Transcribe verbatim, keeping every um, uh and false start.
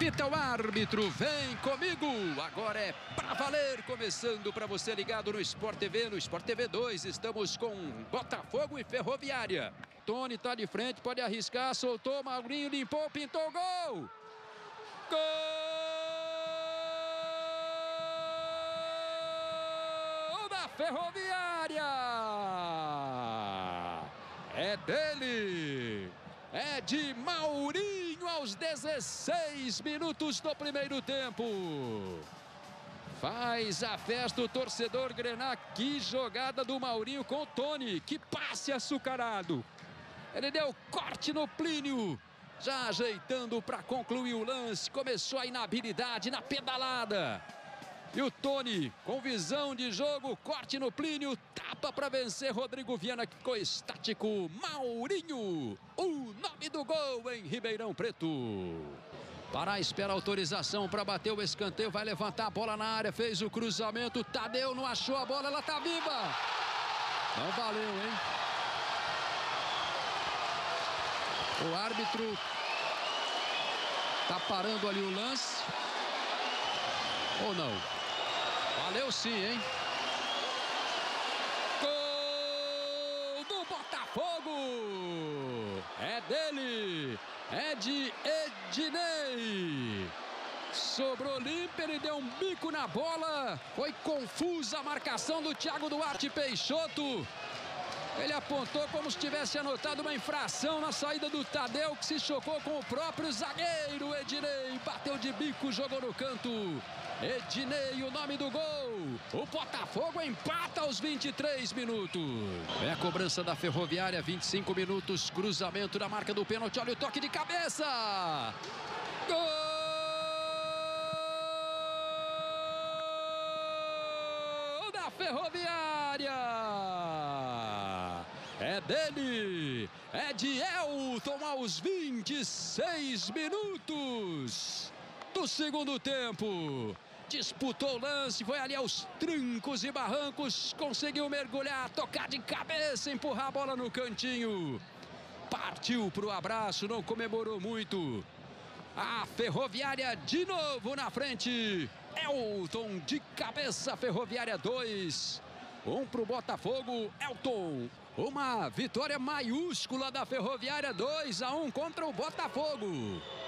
Apita o árbitro, vem comigo. Agora é pra valer, começando para você ligado no Sport T V, no Sport T V dois. Estamos com Botafogo e Ferroviária. Tony tá de frente, pode arriscar, soltou, Maurinho limpou, pintou o gol. Gol da Ferroviária! É dele! É de Maurinho aos dezesseis minutos do primeiro tempo. Faz a festa o torcedor grená. Que jogada do Maurinho com o Tony. Que passe açucarado. Ele deu corte no Plínio. Já ajeitando para concluir o lance. Começou a inabilidade na pedalada. E o Tony, com visão de jogo, corte no Plínio, tapa para vencer Rodrigo Viana, que ficou estático. Maurinho, o nome do gol em Ribeirão Preto. Pará espera autorização para bater o escanteio, vai levantar a bola na área, fez o cruzamento, Tadeu não achou a bola, ela tá viva. Não valeu, hein? O árbitro tá parando ali o lance. Ou não? Valeu sim, hein? Gol do Botafogo! É dele! É de Ednei! Sobrou limpo, ele deu um bico na bola. Foi confusa a marcação do Thiago Duarte Peixoto. Ele apontou como se tivesse anotado uma infração na saída do Tadeu, que se chocou com o próprio zagueiro. Ednei bateu de bico, jogou no canto. Ednei, o nome do gol. O Botafogo empata aos vinte e três minutos. É a cobrança da Ferroviária, vinte e cinco minutos. Cruzamento na marca do pênalti. Olha o toque de cabeça. Gol da Ferroviária. É dele. É de Elton aos vinte e seis minutos do segundo tempo. Disputou o lance, foi ali aos trancos e barrancos, conseguiu mergulhar, tocar de cabeça, empurrar a bola no cantinho. Partiu pro abraço, não comemorou muito. A Ferroviária de novo na frente. Elton de cabeça, Ferroviária dois. Um pro Botafogo, Elton. Uma vitória maiúscula da Ferroviária, dois a um contra o Botafogo.